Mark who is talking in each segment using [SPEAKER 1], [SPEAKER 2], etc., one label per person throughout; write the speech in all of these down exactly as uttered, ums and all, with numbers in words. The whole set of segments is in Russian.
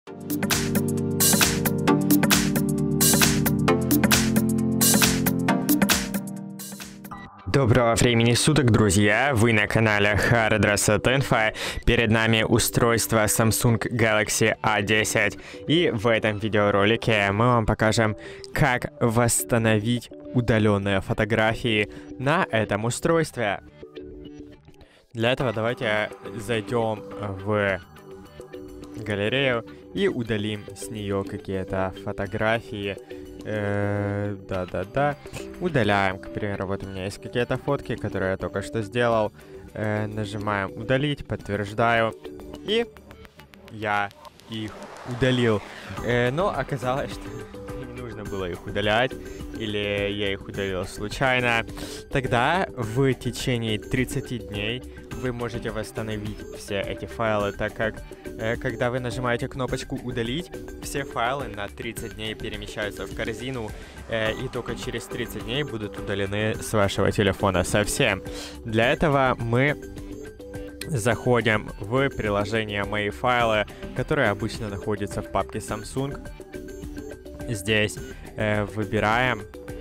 [SPEAKER 1] Доброго времени суток, друзья! Вы на канале Hardreset.info. Перед нами устройство Samsung Galaxy A десять. И в этом видеоролике мы вам покажем, как восстановить удаленные фотографии на этом устройстве. Для этого давайте зайдем в галерею и удалим с нее какие-то фотографии. Да-да-да. Удаляем, к примеру, вот у меня есть какие-то фотки, которые я только что сделал. Э, нажимаем удалить, подтверждаю. И я их удалил. Э, но оказалось, что не нужно было их удалять. Или я их удалил случайно. Тогда в течение тридцати дней вы можете восстановить все эти файлы, так как э, когда вы нажимаете кнопочку «Удалить», все файлы на тридцать дней перемещаются в корзину, э, и только через тридцать дней будут удалены с вашего телефона совсем. Для этого мы заходим в приложение «Мои файлы», которое обычно находится в папке Samsung. Здесь э, выбираем,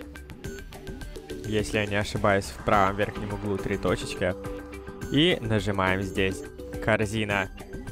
[SPEAKER 1] если я не ошибаюсь, в правом верхнем углу три точечки. И нажимаем здесь «Корзина».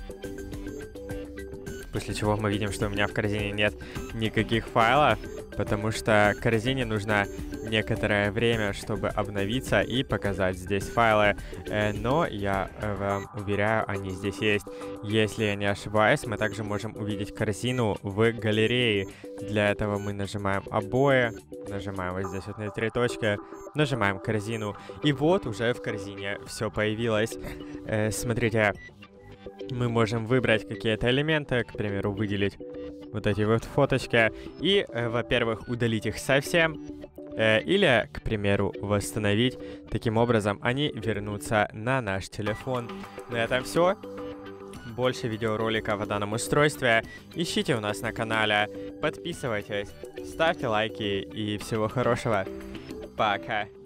[SPEAKER 1] После чего мы видим, что у меня в корзине нет никаких файлов, потому что корзине нужно некоторое время, чтобы обновиться и показать здесь файлы. Э, но я э, вам уверяю, они здесь есть. Если я не ошибаюсь, мы также можем увидеть корзину в галерее. Для этого мы нажимаем «Обои», нажимаем вот здесь вот на три точки, нажимаем «Корзину». И вот уже в корзине все появилось. Э, смотрите, мы можем выбрать какие-то элементы, к примеру, выделить вот эти вот фоточки. И, э, во-первых, удалить их совсем. Э, или, к примеру, восстановить. Таким образом, они вернутся на наш телефон. На этом все. Больше видеороликов о данном устройстве ищите у нас на канале. Подписывайтесь, ставьте лайки и всего хорошего. Пока.